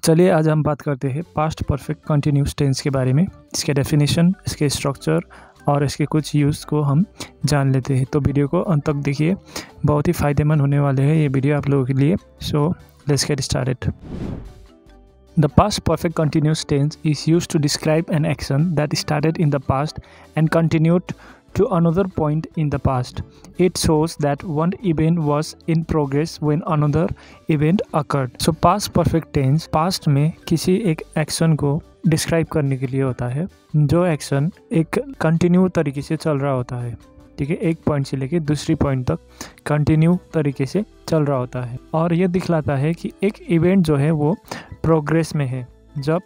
चलिए आज हम बात करते हैं पास्ट परफेक्ट कंटिन्यूस टेंस के बारे में। इसके डेफिनेशन, इसके स्ट्रक्चर और इसके कुछ यूज़ को हम जान लेते हैं। तो वीडियो को अंत तक देखिए, बहुत ही फ़ायदेमंद होने वाले हैं ये वीडियो आप लोगों के लिए। So let's get started. The past perfect continuous tense is used to describe an action that started in the past and continued to another point in the past. It shows that one event was in progress when another event occurred. So past perfect tense past में किसी एक action को describe करने के लिए होता है जो एक्शन एक कंटिन्यू तरीके से चल रहा होता है। ठीक है, एक पॉइंट से लेके दूसरी पॉइंट तक कंटिन्यू तरीके से चल रहा होता है और ये दिखलाता है कि एक इवेंट जो है वो प्रोग्रेस में है जब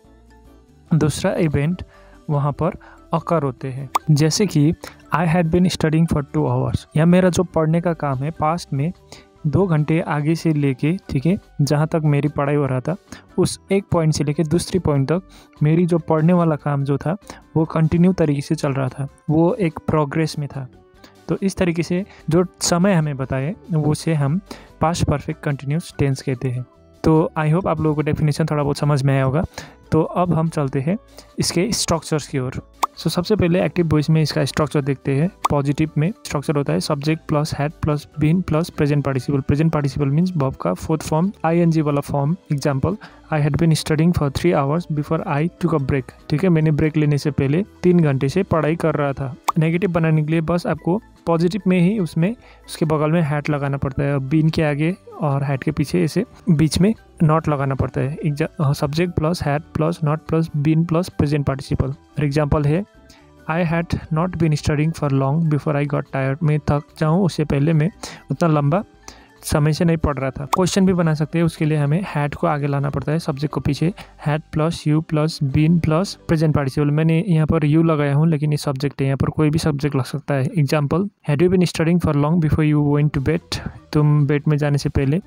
दूसरा इवेंट वहाँ पर अकर होते हैं। जैसे कि I had been studying for 2 hours, या मेरा जो पढ़ने का काम है पास्ट में 2 घंटे आगे से लेके, ठीक है, जहाँ तक मेरी पढ़ाई हो रहा था उस एक पॉइंट से लेके दूसरी पॉइंट तक मेरी जो पढ़ने वाला काम जो था वो कंटिन्यू तरीके से चल रहा था, वो एक प्रोग्रेस में था। तो इस तरीके से जो समय हमें बताए वो से हम पास्ट परफेक्ट कंटिन्यूस टेंस कहते हैं। तो आई होप आप लोगों को डेफिनेशन थोड़ा बहुत समझ में आया होगा। तो अब हम चलते हैं इसके स्ट्रक्चर्स की ओर। सो सबसे पहले एक्टिव वॉइस में इसका स्ट्रक्चर देखते हैं। पॉजिटिव में स्ट्रक्चर होता है subject plus had plus been plus present participle. Present participle means verb का फोर्थ फॉर्म आईएनजी वाला फॉर्म। Example, I had been studying for 3 hours before I took a break. ठीक है, मैंने ब्रेक लेने से पहले 3 घंटे से पढ़ाई कर रहा था। नेगेटिव बनाने के लिए बस आपको पॉजिटिव में ही उसमें उसके बगल में हैड लगाना पड़ता है। बीन के आगे और हैड के पीछे ऐसे बीच में नॉट लगाना पड़ता है। Subject plus had plus not plus been plus present participle. For example है I had not been studying for long before I got tired. मैं थक जाऊँ उससे पहले मैं उतना लंबा समय से नहीं पढ़ रहा था। क्वेश्चन भी बना सकते हैं, उसके लिए हमें हैड को आगे लाना पड़ता है, सब्जेक्ट को पीछे। Had plus you plus been plus present participle. मैंने यहाँ पर यू लगाया हूँ लेकिन ये सब्जेक्ट है, यहाँ पर कोई भी सब्जेक्ट लग सकता है। Example, had you been studying for long before you went to bed. तुम बेड में जाने से पहले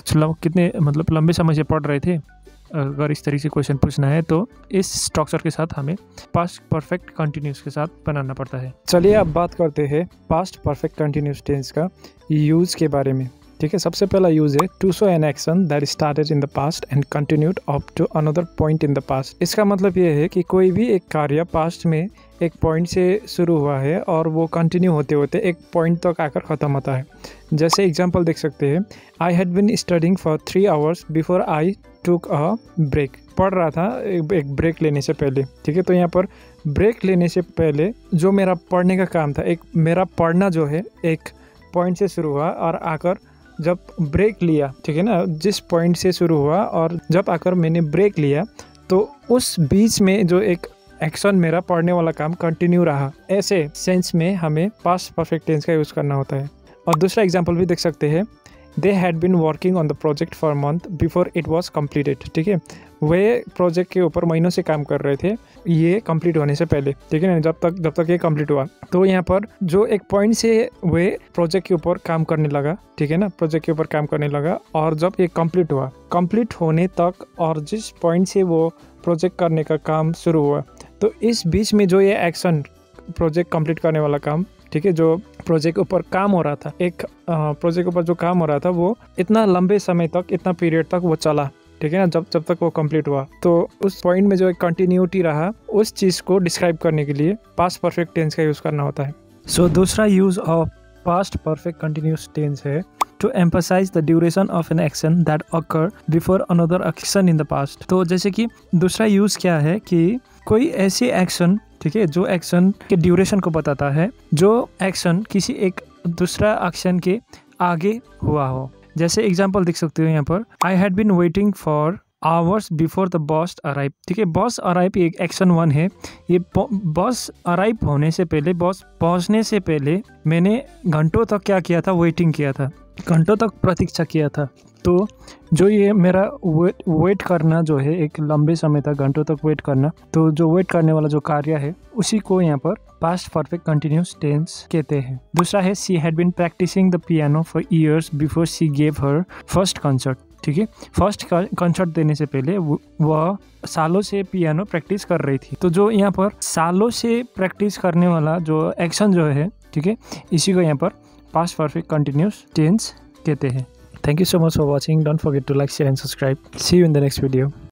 कितने लंबे समय से पढ़ रहे थे। अगर इस तरीके से क्वेश्चन पूछना है तो इस स्ट्रक्चर के साथ हमें पास्ट परफेक्ट कंटिन्यूस के साथ बनाना पड़ता है। चलिए अब बात करते हैं पास्ट परफेक्ट कंटिन्यूस टेंस का यूज़ के बारे में। ठीक है, सबसे पहला यूज़ है to show an action that started in the past and continued up to another point in the past. इसका मतलब ये है कि कोई भी एक कार्य पास्ट में एक पॉइंट से शुरू हुआ है और वो कंटिन्यू होते होते एक पॉइंट तक आकर ख़त्म होता है। जैसे एग्जांपल देख सकते हैं, I had been studying for 3 hours before I took a break. पढ़ रहा था एक ब्रेक लेने से पहले। ठीक है, तो यहाँ पर ब्रेक लेने से पहले जो मेरा पढ़ने का काम था, एक मेरा पढ़ना जो है एक पॉइंट से शुरू हुआ और आकर जब ब्रेक लिया, ठीक है ना, जिस पॉइंट से शुरू हुआ और जब आकर मैंने ब्रेक लिया तो उस बीच में जो एक एक्शन मेरा पढ़ने वाला काम कंटिन्यू रहा। ऐसे सेंस में हमें पास्ट परफेक्ट टेंस का यूज़ करना होता है। और दूसरा एग्जांपल भी देख सकते हैं, they had been working on the project for month before it was completed. ठीक है, वे प्रोजेक्ट के ऊपर महीनों से काम कर रहे थे ये कंप्लीट होने से पहले। ठीक है ना, जब तक ये कंप्लीट हुआ। तो यहाँ पर जो एक पॉइंट से वे प्रोजेक्ट के ऊपर काम करने लगा, ठीक है ना, प्रोजेक्ट के ऊपर काम करने लगा और जब ये कंप्लीट हुआ, कंप्लीट होने तक और जिस पॉइंट से वो प्रोजेक्ट करने का काम शुरू हुआ, तो इस बीच में जो ये एक्शन प्रोजेक्ट कंप्लीट करने वाला काम, ठीक है, जो प्रोजेक्ट के ऊपर काम हो रहा था, एक प्रोजेक्ट के ऊपर जो काम हो रहा था वो इतना लंबे समय तक, इतना पीरियड तक वो चला। ठीक है ना, जब तक वो कंप्लीट हुआ। तो उस पॉइंट में जो एक कंटिन्यूटी रहा, उस चीज़ को डिस्क्राइब करने के लिए पास्ट परफेक्ट टेंस का यूज़ करना होता है। सो दूसरा use of past perfect continuous tense है to emphasize the duration of an action that occur before another action in the past. तो जैसे कि दूसरा यूज़ क्या है कि कोई ऐसी एक्शन, ठीक है, जो एक्शन के ड्यूरेशन को बताता है, जो एक्शन किसी एक दूसरा एक्शन के आगे हुआ हो। जैसे एग्जांपल देख सकते हो यहाँ पर, I had been waiting for hours before the bus arrive. ठीक है, बस अराइव एक एक्शन 1 है। ये बस अराइव होने से पहले, बस पहुँचने से पहले मैंने घंटों तक क्या किया था, वेटिंग किया था, घंटों तक प्रतीक्षा किया था। तो जो ये मेरा वेट करना जो है एक लंबे समय तक, घंटों तक वेट करना, तो जो वेट करने वाला जो कार्य है उसी को यहाँ पर पास्ट परफेक्ट कंटिन्यूस टेंस कहते हैं। दूसरा है she had been practicing the piano for years before she gave her first concert. ठीक है, फर्स्ट कंसर्ट देने से पहले वह सालों से पियानो प्रैक्टिस कर रही थी। तो जो यहाँ पर सालों से प्रैक्टिस करने वाला जो एक्शन जो है, ठीक है, इसी को यहाँ पर पास्ट परफेक्ट कंटिन्यूस टेंस कहते हैं। Thank you so much for watching. Don't forget to like, share and subscribe. See you in the next video.